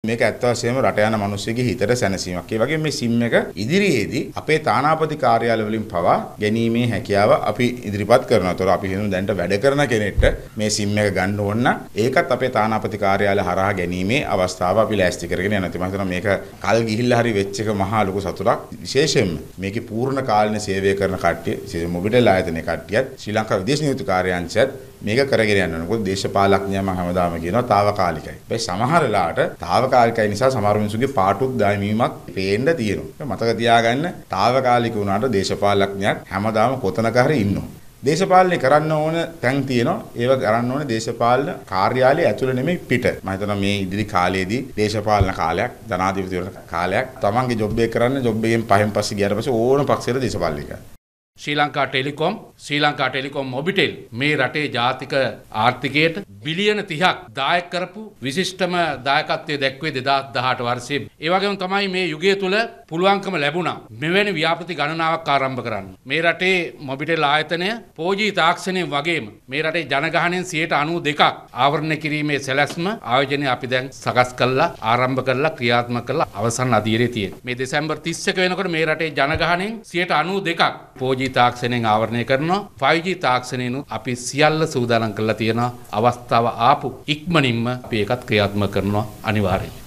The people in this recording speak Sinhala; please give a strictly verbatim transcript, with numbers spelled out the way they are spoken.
මේක ඇත්ත වශයෙන්ම රට යන මිනිස්සුගේ හිතට සැනසීමක්. ඒ වගේම මේ SIM එක ඉදිරියේදී අපේ තානාපති කාර්යාල වලින් පවා ගැනීමේ හැකියාව අපි ඉදිරිපත් කරනවා. ඒතකොට අපි හිතමු දැන්ට වැඩ කරන කෙනෙක්ට මේ SIM එක ගන්න ඕන නම් ඒකත් අපේ තානාපති කාර්යාලය හරහා ගැනීමේ අවස්ථාව අපි ලෑස්ති කරගෙන යනවා. මම හිතනවා මේක කල් ගිහිල්ලා හරි වෙච්ච එක මහා ලොකු සතුටක්. විශේෂයෙන්ම මේකේ පූර්ණ කාලීන සේවය කරන කට්ටිය, විශේෂයෙන් මොබිටෙල් ආයතනයේ කට්ටියත් ශ්‍රී ලංකා විදේශ නීති කාර්යාංශයත් මේක කරගෙන යනවා. මොකද දේශපාලඥයා මම හැමදාම කියනවා తాවකාලිකයි. හැබැයි සමහර වෙලාවට తాවකාලිකයි නිසා සමහර මිනිස්සුගේ පාටුත් දායමීමක් පේන්න තියෙනවා. මතක තියාගන්න තාවකාලික වුණාට දේශපාලඥයෙක් හැමදාම කොතනක හරි ඉන්නවා. දේශපාලනය කරන්න ඕන තැන් තියෙනවා. ඒව කරන්න ඕනේ දේශපාලන කාර්යාලය ඇතුළේ නෙමෙයි පිට. මම හිතනවා මේ ඉදිරි කාලයේදී දේශපාලන කාලයක්, ජනාධිපතිවරණ කාලයක් තමන්ගේ ජොබ් එක කරන්න ජොබ් එකෙන් පහෙන් පස්සේ ගියාට පස්සේ ඕන පක්ෂයකට දේශපාලනය ශ්‍රී ලංකා ටෙලිකොම්, ශ්‍රී ලංකා ටෙලිකොම් මොබිටෙල් මේ රටේ ජාතික ආර්ථිකයට බිලියන තිහක් දායක කරපු විශිෂ්ටම දායකත්වයේ දැක්වේ දෙදාස් දහඅට වර්ෂයේ. ඒ වගේම තමයි මේ යුගය තුල පුළුවන්කම ලැබුණා මෙවැනි ව්‍යාපෘති ගණනාවක් ආරම්භ කරන්න. මේ රටේ මොබිටෙල් ආයතනය ෆෝර් ජී තාක්ෂණය වගේම මේ රටේ ජනගහනයෙන් සියයට අනූ දෙකක් ආවරණය කිරීමේ සැලැස්ම ආයෝජනය අපි දැන් සකස් කළා, ආරම්භ කළා, ක්‍රියාත්මක කළා, අවසන් අදියරේ තියෙන. මේ දෙසැම්බර් තිස් එක වෙනකොට මේ රටේ ජනගහනයෙන් සියයට අනූ දෙකක් ෆෝර් ජී තාක්ෂණයෙන් ආවරණය කරනවා. ෆයිව් ජී තාක්ෂණයනුත් අපි සියල්ල සූදානම් කරලා තියෙනවා. අවස්ථාව ආපු ඉක්මනින්ම අපි ඒකත් ක්‍රියාත්මක කරනවා අනිවාර්යයෙන්.